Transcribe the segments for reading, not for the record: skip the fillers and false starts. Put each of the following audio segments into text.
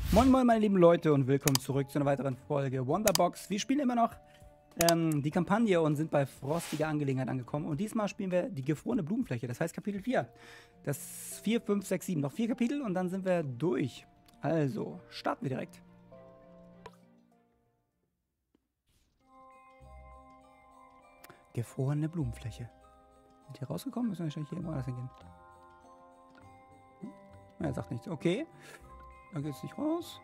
Moin moin meine lieben Leute und willkommen zurück zu einer weiteren Folge Wonderbox. Wir spielen immer noch die Kampagne und sind bei frostige Angelegenheit angekommen. Und diesmal spielen wir die gefrorene Blumenfläche, das heißt Kapitel 4. Das 4, 5, 6, 7. Noch 4 Kapitel und dann sind wir durch. Also, starten wir direkt. Gefrorene Blumenfläche. Sind hier rausgekommen? Müssen wir wahrscheinlich hier irgendwo anders hingehen. Er sagt nichts. Okay. Dann geht's nicht raus.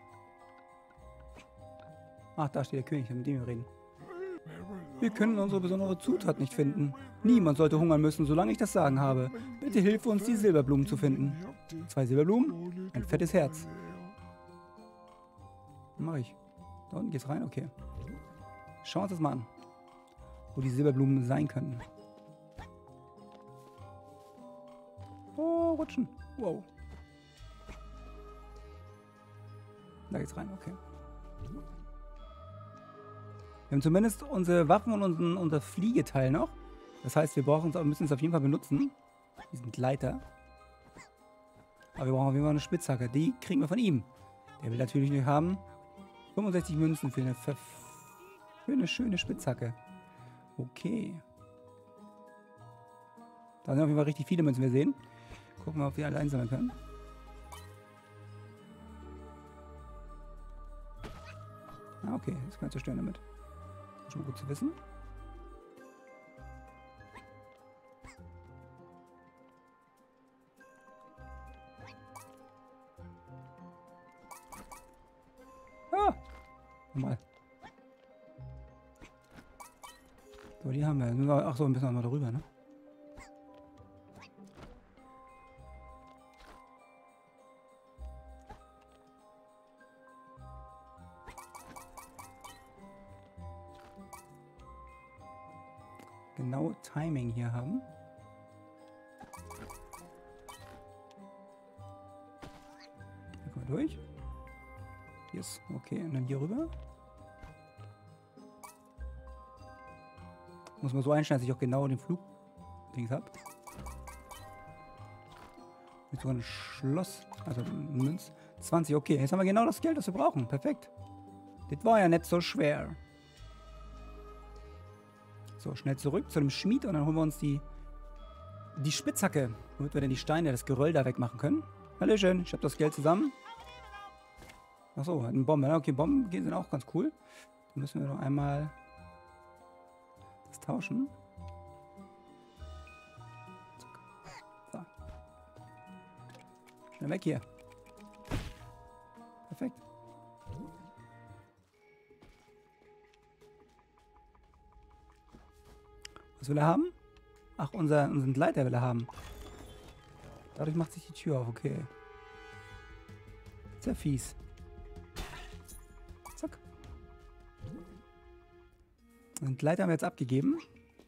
Ach, da steht der König, mit dem wir reden. Wir können unsere besondere Zutat nicht finden. Niemand sollte hungern müssen, solange ich das Sagen habe. Bitte hilf uns, die Silberblumen zu finden. 2 Silberblumen, ein fettes Herz. Mach ich. Da unten geht's rein, okay. Schauen wir uns das mal an. Wo die Silberblumen sein könnten. Oh, rutschen. Wow. Da geht's rein, okay. Wir haben zumindest unsere Waffen und unser Fliegeteil noch. Das heißt, wir müssen es auf jeden Fall benutzen. Diesen Gleiter. Aber wir brauchen auf jeden Fall eine Spitzhacke. Die kriegen wir von ihm. Der will natürlich nicht haben. 65 Münzen für eine schöne Spitzhacke. Okay. Da sind auf jeden Fall richtig viele Münzen, wir sehen. Gucken wir, ob wir alle einsammeln können. Ah, okay. Das kann ich zerstören damit. Schon mal gut zu wissen. Ah! Nochmal. So, die haben wir. Ach so, ein bisschen noch darüber, ne? Genau Timing hier haben. Hier kommen wir durch. Yes, okay, und dann hier rüber. Muss man so einstellen, dass ich auch genau den Flug-Dings habe. Mit so einem Schloss, also Münz. 20, okay, jetzt haben wir genau das Geld, das wir brauchen. Perfekt. Das war ja nicht so schwer. So, schnell zurück zu dem Schmied und dann holen wir uns die Spitzhacke, damit wir dann die Steine, das Geröll da wegmachen können. Hallöchen, ich habe das Geld zusammen. Achso, eine Bombe. Okay, Bomben sind auch ganz cool. Dann müssen wir noch einmal das tauschen. So. Schnell weg hier. Perfekt. Was will er haben? Ach, unseren Gleiter will er haben. Dadurch macht sich die Tür auf, okay. Sehr fies. Zack. Den Gleiter haben wir jetzt abgegeben.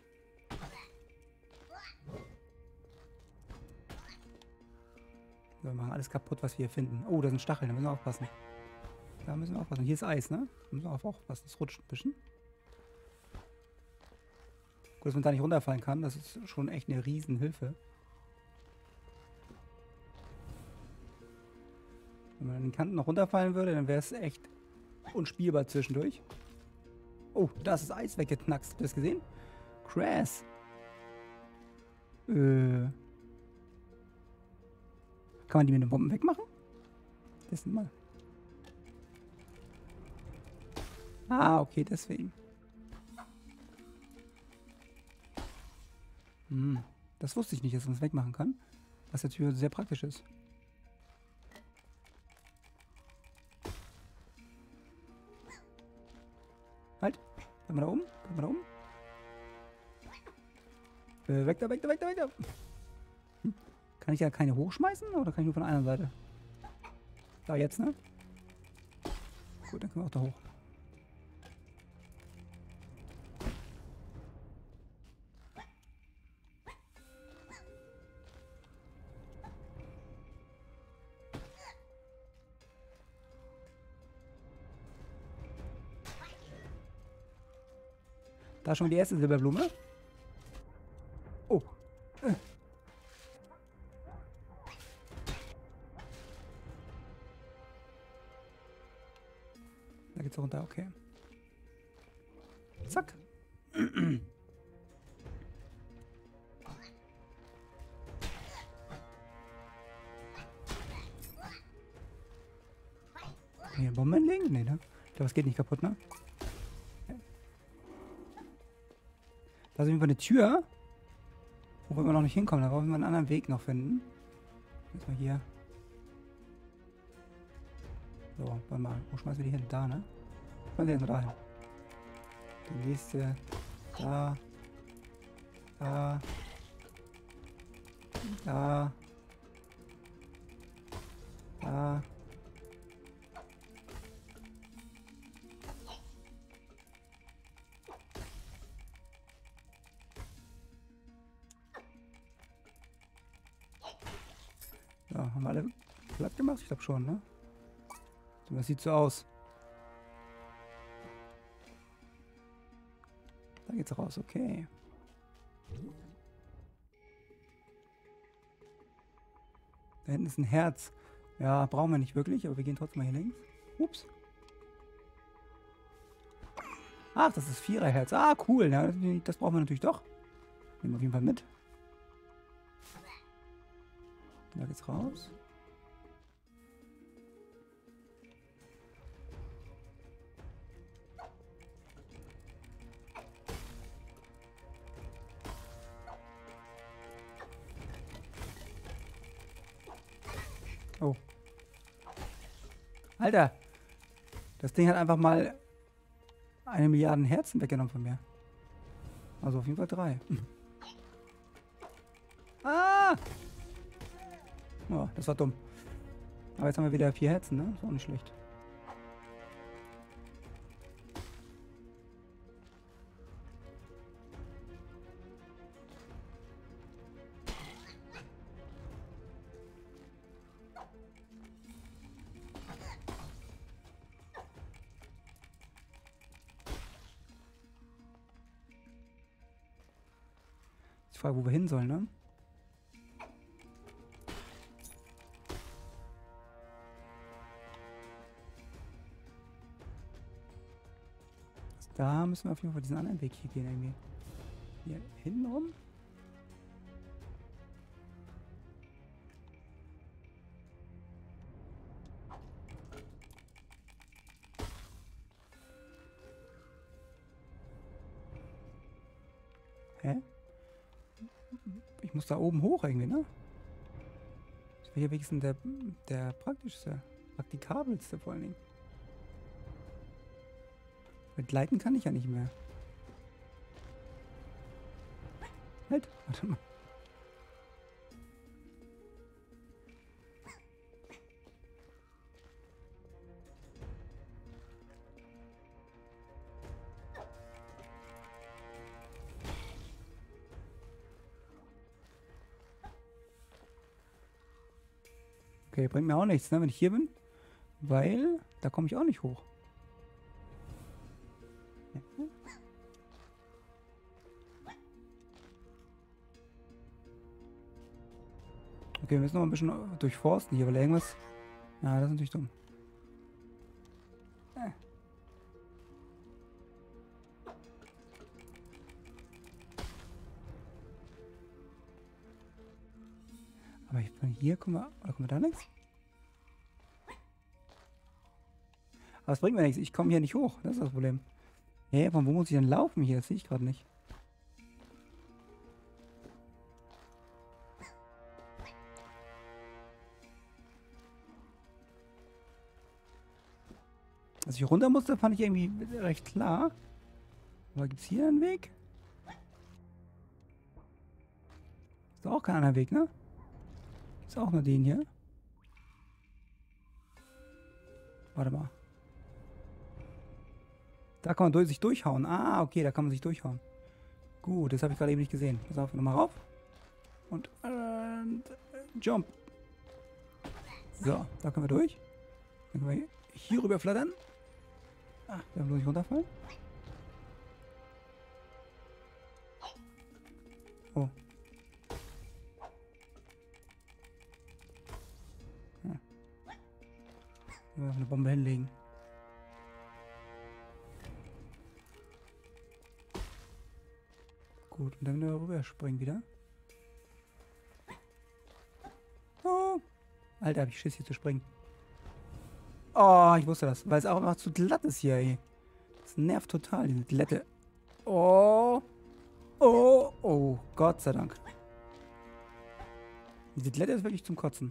So, wir machen alles kaputt, was wir hier finden. Oh, da sind Stacheln, da müssen wir aufpassen. Da müssen wir aufpassen. Hier ist Eis, ne? Da müssen wir aufpassen. Das rutscht ein bisschen. Gut, dass man da nicht runterfallen kann. Das ist schon echt eine Riesenhilfe. Wenn man an den Kanten noch runterfallen würde, dann wäre es echt unspielbar zwischendurch. Oh, da ist das Eis weggeknackst. Habt ihr das gesehen? Crass. Kann man die mit den Bomben wegmachen? Das sind mal. Ah, okay, deswegen. Das wusste ich nicht, dass man es wegmachen kann. Was natürlich sehr praktisch ist. Halt. Bleib mal da oben. Bleib mal da oben. Weg da, weg da, weg da, weg da. Kann ich ja keine hochschmeißen oder kann ich nur von einer Seite? Da jetzt, ne? Gut, dann können wir auch da hoch. Da ist schon die erste Silberblume. Oh. Da geht's runter, okay. Zack. Hier Bomben hinlegen? Nee, ne? Ich glaube, es geht nicht kaputt, ne? Okay. Da ist auf jeden Fall eine Tür, wo wir noch nicht hinkommen. Da brauchen wir einen anderen Weg noch finden. Jetzt mal hier. So, warte mal. Wo schmeißen wir die hin? Da, ne? Schmeißen wir jetzt mal da hin. Die nächste. Da. Da. Da. Da. So, haben wir alle platt gemacht? Ich glaube schon, ne? Das sieht so aus. Da geht's raus, okay. Da hinten ist ein Herz. Ja, brauchen wir nicht wirklich, aber wir gehen trotzdem mal hier links. Ups. Ach, das ist Viererherz. Ah, cool. Ja, das brauchen wir natürlich doch. Nehmen wir auf jeden Fall mit. Da geht's raus. Oh. Alter. Das Ding hat einfach mal 1 Milliarde Herzen weggenommen von mir. Also auf jeden Fall 3. Ah! Oh, das war dumm. Aber jetzt haben wir wieder 4 Herzen, ne? Ist auch nicht schlecht. Ich frage, wo wir hin sollen, ne? Da müssen wir auf jeden Fall diesen anderen Weg hier gehen, irgendwie. Hier hinten rum? Hä? Ich muss da oben hoch irgendwie, ne? Welcher Weg ist denn der praktischste? Praktikabelste vor allen Dingen. Mit Leiten kann ich ja nicht mehr. Halt, warte mal. Okay, bringt mir auch nichts, ne, wenn ich hier bin. Weil, da komme ich auch nicht hoch. Okay, wir müssen noch ein bisschen durchforsten hier, weil irgendwas... Ja, das ist natürlich dumm. Aber von hier kommen wir... Oder kommen wir da nichts? Aber es bringt mir nichts. Ich komme hier nicht hoch. Das ist das Problem. Hä, von wo muss ich denn laufen hier? Das sehe ich gerade nicht. Als ich runter musste, fand ich irgendwie recht klar. Aber gibt es hier einen Weg? Ist doch auch kein anderer Weg, ne? Ist auch nur den hier. Warte mal. Da kann man sich durchhauen. Ah, okay, da kann man sich durchhauen. Gut, das habe ich gerade eben nicht gesehen. Pass auf, nochmal rauf. Und Jump. So, da können wir durch. Dann können wir hier rüber flattern. Ah, da muss ich runterfallen. Oh. Ja. Eine Bombe hinlegen. Gut, und dann rüber springen wieder. Oh. Alter, hab ich Schiss hier zu springen. Oh, ich wusste das, weil es auch einfach zu glatt ist hier, ey. Das nervt total, diese Glätte. Oh. Oh. Oh, Gott sei Dank. Diese Glätte ist wirklich zum Kotzen.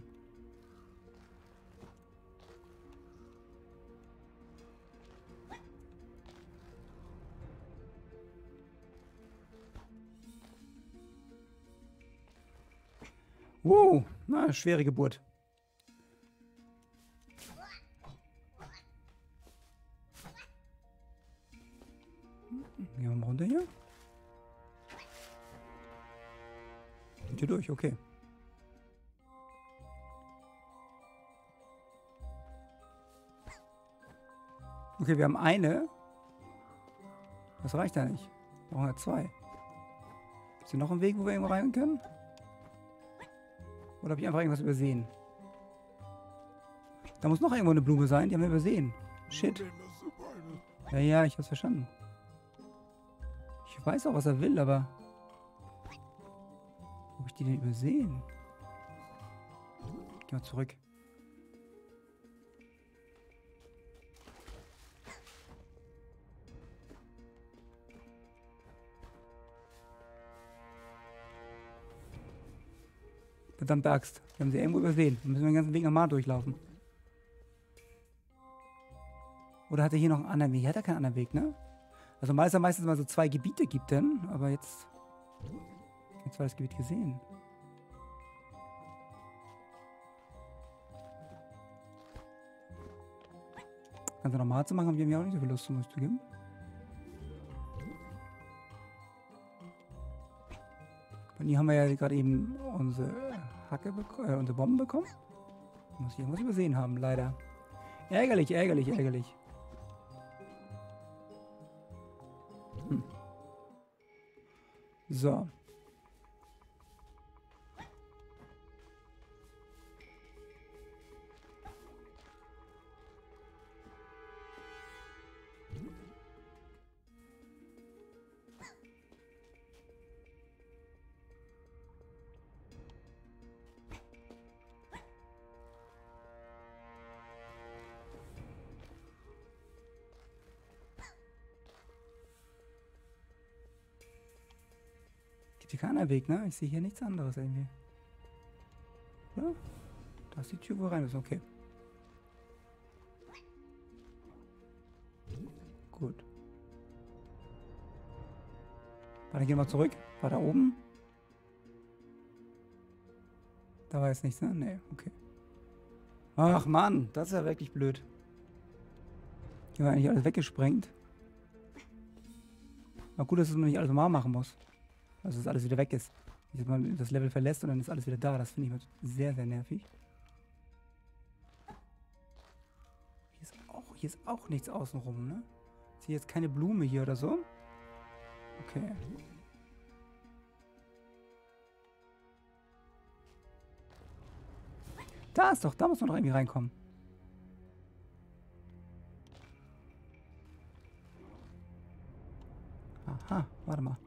Wow, na, schwere Geburt. Gehen wir mal runter hier. Und hier durch, okay. Okay, wir haben eine. Das reicht ja nicht. Wir brauchen ja zwei. Gibt es hier noch einen Weg, wo wir irgendwo rein können? Oder habe ich einfach irgendwas übersehen? Da muss noch irgendwo eine Blume sein, die haben wir übersehen. Shit. Ja, ja, ich hab's verstanden. Ich weiß auch, was er will, aber... Wo hab ich die denn übersehen? Geh mal zurück. Verdammte Axt. Wir haben sie irgendwo übersehen. Wir müssen den ganzen Weg nochmal durchlaufen. Oder hat er hier noch einen anderen Weg? Hier hat er keinen anderen Weg, ne? Also meistens mal so 2 Gebiete gibt denn, aber jetzt war das Gebiet gesehen. Ganz normal zu machen, haben wir mir auch nicht so viel Lust, muss ich zugeben. Und hier haben wir ja gerade eben unsere unsere Bomben bekommen. Muss ich irgendwas übersehen haben, leider. Ärgerlich, ärgerlich, ärgerlich. So. Gibt hier keinen Weg, ne? Ich sehe hier nichts anderes irgendwie. Ja? Da ist die Tür, wo wir rein müssen. Okay. Gut. Warte, gehen wir zurück. War da oben? Da war jetzt nichts, ne? Nee, okay. Ach Mann, das ist ja wirklich blöd. Hier war eigentlich alles weggesprengt. Aber gut, dass es nicht alles normal machen muss. Also, dass alles wieder weg ist. Dass man das Level verlässt und dann ist alles wieder da. Das finde ich sehr, sehr nervig. Hier ist auch nichts außenrum, ne? Ich sehe jetzt keine Blume hier oder so. Okay. Da ist doch, da muss man doch irgendwie reinkommen. Aha, warte mal.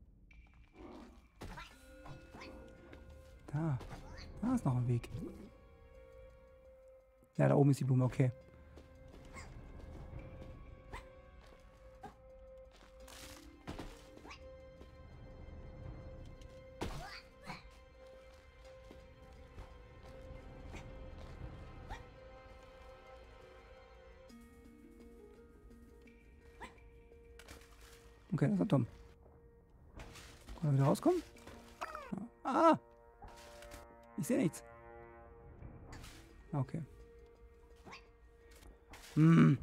Da ist noch ein Weg. Ja, da oben ist die Blume, okay. Okay, das ist dumm. Können wir wieder rauskommen? Ja. Ah! Ich sehe nichts. Okay. Ein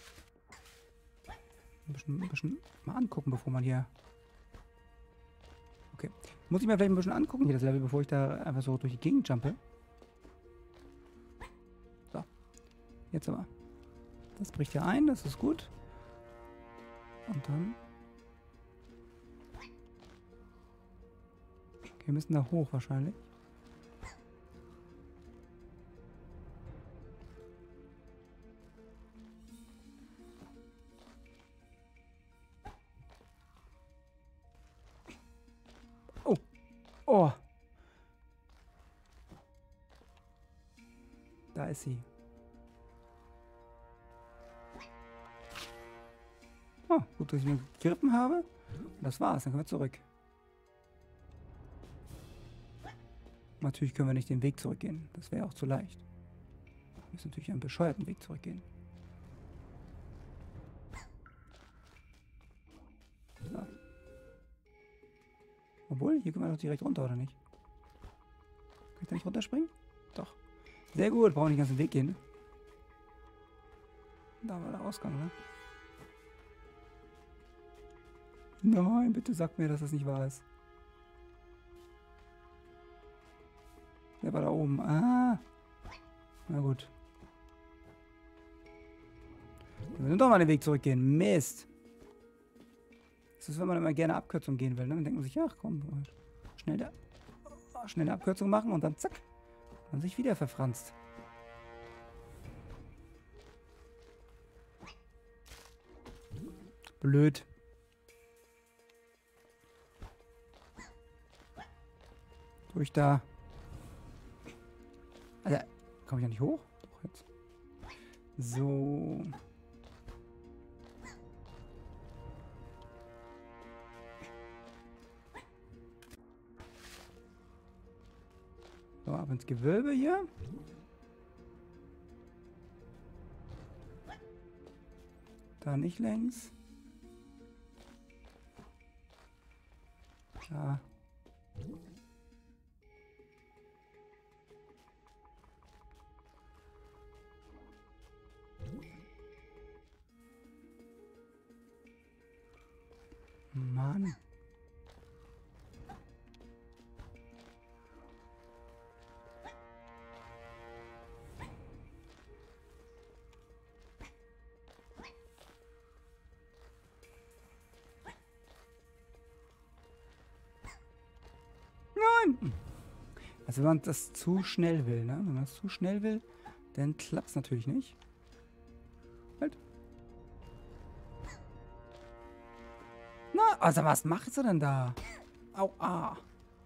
bisschen mal angucken, bevor man hier... Okay. Muss ich mir vielleicht ein bisschen angucken, hier das Level, bevor ich da einfach so durch die Gegend jumpe. So. Jetzt aber. Das bricht ja ein, das ist gut. Und dann... Okay, wir müssen da hoch wahrscheinlich. Oh. Da ist sie. Oh, gut, dass ich mir gegriffen habe. Und das war's, dann können wir zurück. Natürlich können wir nicht den Weg zurückgehen. Das wäre auch zu leicht. Wir müssen natürlich einen bescheuerten Weg zurückgehen. So. Obwohl, hier können wir doch direkt runter, oder nicht? Kann ich da nicht runterspringen? Doch. Sehr gut, brauchen wir nicht den ganzen Weg gehen. Da war der Ausgang, ne? Nein, bitte sag mir, dass das nicht wahr ist. Der war da oben. Ah. Na gut. Wir müssen doch mal den Weg zurückgehen. Mist. Das ist, wenn man immer gerne Abkürzung gehen will. Ne? Dann denkt man sich, ach komm, schnell eine Abkürzung machen und dann zack. Und sich wieder verfranst. Blöd. Durch da. Alter, komme ich ja nicht hoch? Doch jetzt. So. So, ab ins Gewölbe hier. Da nicht längs. Da. Mann. Nein! Also wenn man das zu schnell will, ne? Wenn man das zu schnell will, dann klappt es natürlich nicht. Halt. Na, also was macht sie denn da? Au, ah.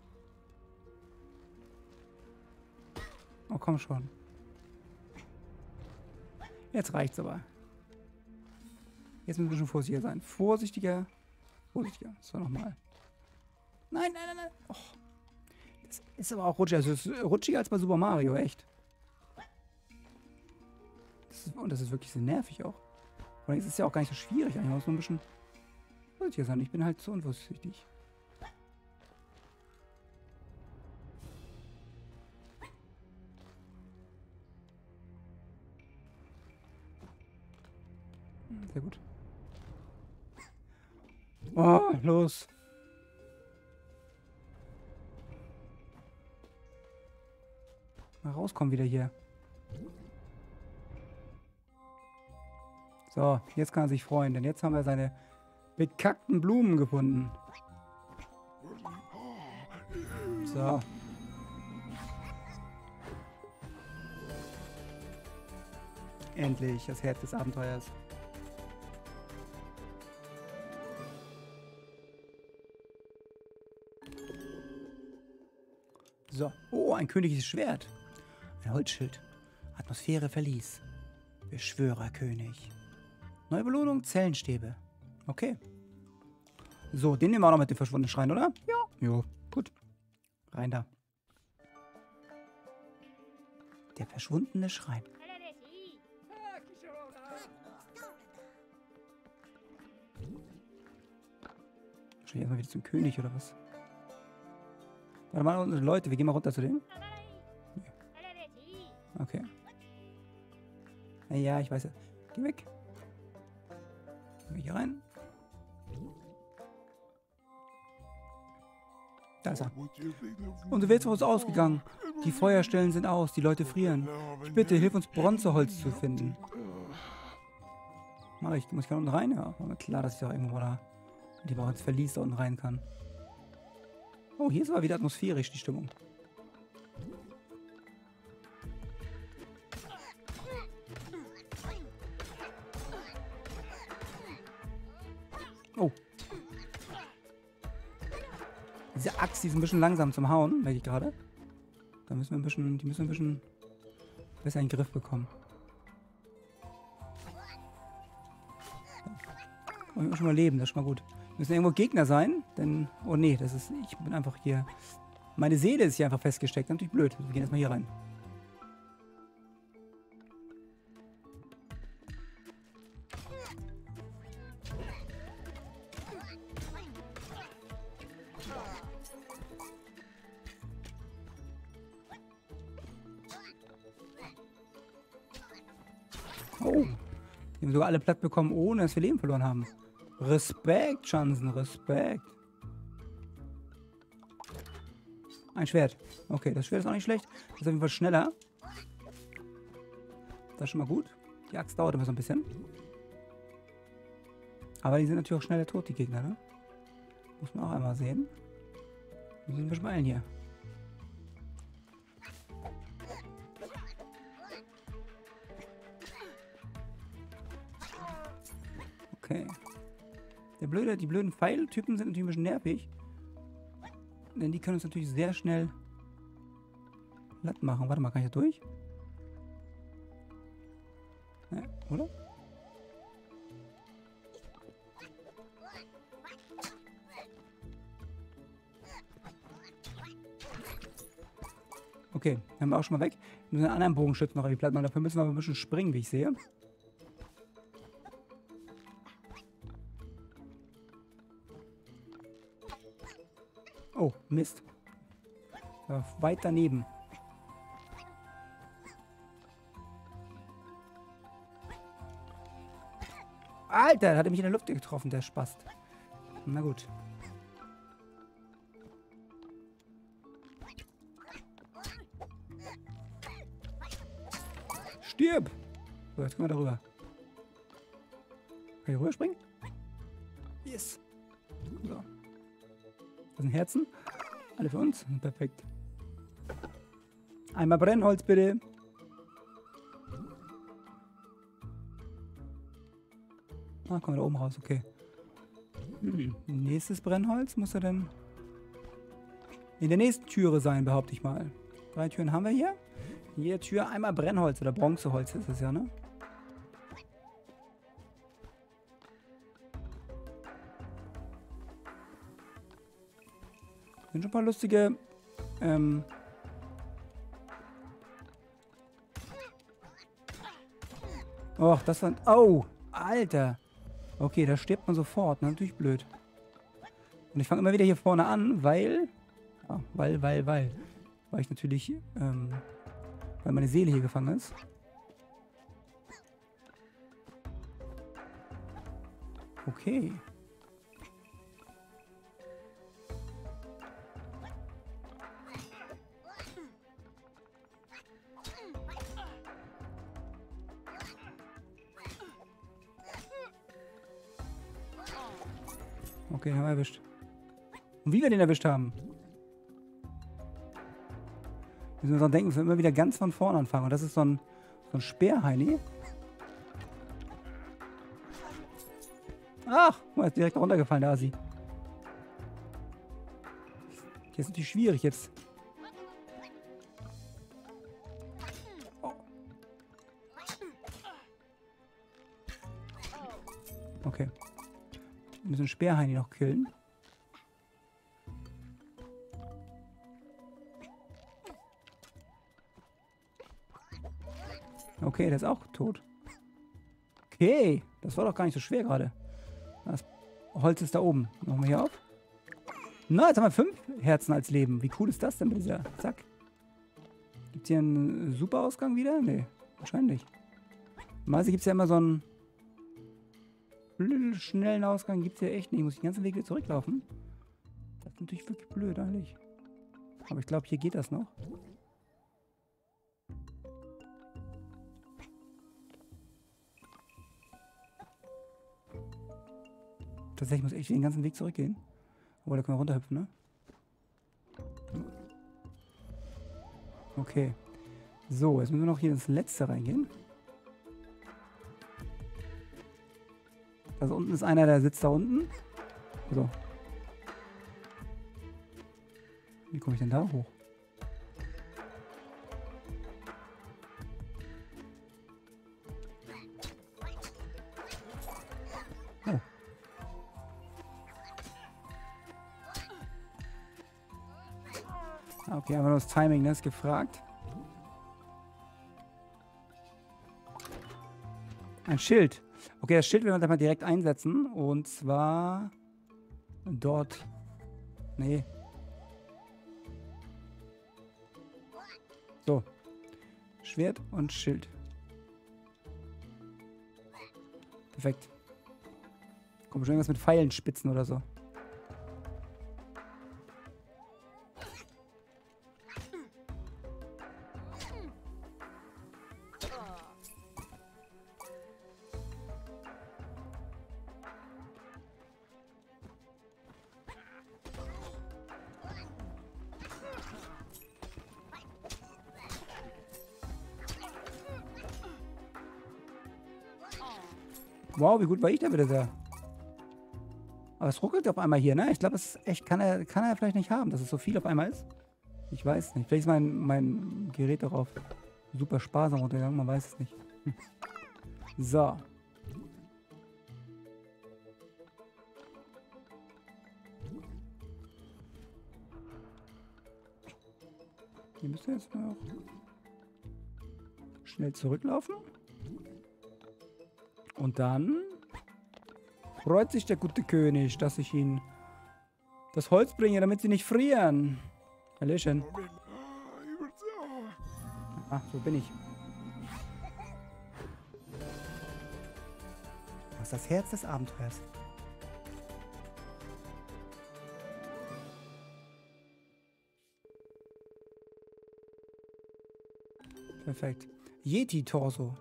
Oh, komm schon. Jetzt reicht's aber. Jetzt müssen wir schon vorsichtiger sein. Vorsichtiger. Vorsichtiger. So, nochmal. Nein, nein, nein, nein. Oh. Das ist aber auch rutschig. Also es ist rutschiger als bei Super Mario, echt. Und das ist wirklich sehr nervig auch. Aber es ist ja auch gar nicht so schwierig. Ich muss nur ein bisschen vorsichtiger sein. Ich bin halt zu unvorsichtig. Sehr gut. Oh, los. Mal rauskommen wieder hier. So, jetzt kann er sich freuen, denn jetzt haben wir seine bekackten Blumen gefunden. So. Endlich das Herz des Abenteuers. So. Oh, ein königliches Schwert. Ein Holzschild. Atmosphäre verließ. Beschwörerkönig. Neue Belohnung, Zellenstäbe. Okay. So, den nehmen wir auch noch mit dem verschwundenen Schrein, oder? Ja. Jo, gut. Rein da. Der verschwundene Schrein. Wahrscheinlich erstmal wieder zum König, oder was? Warte mal, unsere Leute, wir gehen mal runter zu denen. Okay. Ja, ich weiß ja. Geh weg. Gehen wir hier rein. Da ist er. Unser Weg ist uns ausgegangen. Die Feuerstellen sind aus, die Leute frieren. Ich bitte, hilf uns Bronzeholz zu finden. Mach ich. Muss ich da unten rein? Ja, war mir klar, dass ich da irgendwo da die auch ins Verlies da unten rein kann. Oh, hier ist aber wieder atmosphärisch die Stimmung. Oh. Diese Axt, die ist ein bisschen langsam zum Hauen, merke ich gerade. Da müssen wir ein bisschen, die müssen wir ein bisschen besser in den Griff bekommen. So. Wir schon mal leben, das ist schon mal gut. Müssen irgendwo Gegner sein, denn... Oh nee, das ist... Ich bin einfach hier... Meine Seele ist hier einfach festgesteckt. Natürlich blöd. Wir gehen erstmal hier rein. Oh. Wir haben sogar alle platt bekommen, ohne dass wir Leben verloren haben. Respekt, Chansen, Respekt. Ein Schwert. Okay, das Schwert ist auch nicht schlecht. Das ist auf jeden Fall schneller. Das ist schon mal gut. Die Axt dauert immer so ein bisschen. Aber die sind natürlich auch schneller tot, die Gegner, ne? Muss man auch einmal sehen. Wir müssen ein bisschen beeilen hier. Okay. Die blöden Pfeiltypen sind natürlich ein bisschen nervig. Denn die können uns natürlich sehr schnell platt machen. Warte mal, kann ich da durch? Ja, oder? Okay, haben wir auch schon mal weg. Wir müssen einen anderen Bogenschützen noch irgendwie platt machen. Dafür müssen wir aber ein bisschen springen, wie ich sehe. Oh, Mist. Ja, weit daneben. Alter, da hat er mich in der Luft getroffen, der Spast. Na gut. Stirb! So, jetzt können wir darüber. Kann ich rüberspringen? Yes. So. Das sind Herzen. Alle für uns. Perfekt. Einmal Brennholz, bitte. Ah, kommen wir da oben raus. Okay. Nächstes Brennholz muss er denn in der nächsten Türe sein, behaupte ich mal. 3 Türen haben wir hier. In jeder Tür einmal Brennholz oder Bronzeholz ist es ja, ne? Sind schon ein paar lustige Och, das war... Oh, Alter. Okay, da stirbt man sofort. Ne? Natürlich blöd. Und ich fange immer wieder hier vorne an, weil... Ja, weil ich natürlich... weil meine Seele hier gefangen ist. Okay. Okay, den haben wir erwischt. Und wie wir den erwischt haben. Wir müssen uns auch denken, dass wir immer wieder ganz von vorne anfangen. Und das ist so ein Speerheini. Ach, er ist direkt runtergefallen, der Asi. Hier ist natürlich schwierig jetzt. Oh. Okay. Wir müssen Speerheini noch killen. Okay, der ist auch tot. Okay, das war doch gar nicht so schwer gerade. Das Holz ist da oben. Machen wir hier auf. Na, jetzt haben wir 5 Herzen als Leben. Wie cool ist das denn mit dieser... Zack. Gibt es hier einen super Ausgang wieder? Nee, wahrscheinlich. Normalerweise gibt es ja immer so einen schnellen Ausgang. Gibt es ja echt nicht. Muss ich den ganzen Weg wieder zurücklaufen. Das ist natürlich wirklich blöd eigentlich. Aber ich glaube, hier geht das noch. Tatsächlich muss ich den ganzen Weg zurückgehen. Aber da können wir runterhüpfen, ne? Okay. So, jetzt müssen wir noch hier ins letzte reingehen. Also unten ist einer, der sitzt da unten. So. Wie komme ich denn da hoch? Oh. Okay, aber nur das Timing, ne, ist gefragt. Ein Schild. Okay, das Schild werden wir dann mal direkt einsetzen. Und zwar dort. Nee. So. Schwert und Schild. Perfekt. Kommt schon irgendwas mit Pfeilenspitzen oder so. Wow, wie gut war ich da wieder da? Aber es ruckelt auf einmal hier, ne? Ich glaube, es ist echt, kann er vielleicht nicht haben, dass es so viel auf einmal ist. Ich weiß nicht. Vielleicht ist mein Gerät darauf super sparsam runtergegangen, man weiß es nicht. So. Hier müsst ihr jetzt noch schnell zurücklaufen. Und dann freut sich der gute König, dass ich ihnen das Holz bringe, damit sie nicht frieren. Hallöchen. Ach, so bin ich. Das ist das Herz des Abenteuers. Perfekt. Yeti-Torso.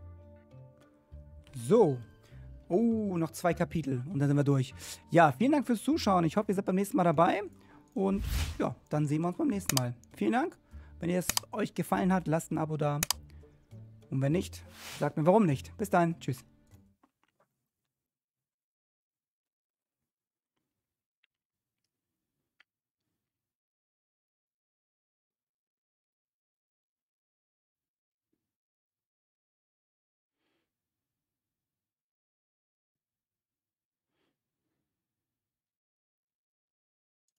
So. Oh, noch 2 Kapitel und dann sind wir durch. Ja, vielen Dank fürs Zuschauen. Ich hoffe, ihr seid beim nächsten Mal dabei. Und ja, dann sehen wir uns beim nächsten Mal. Vielen Dank. Wenn es euch gefallen hat, lasst ein Abo da. Und wenn nicht, sagt mir warum nicht. Bis dann. Tschüss.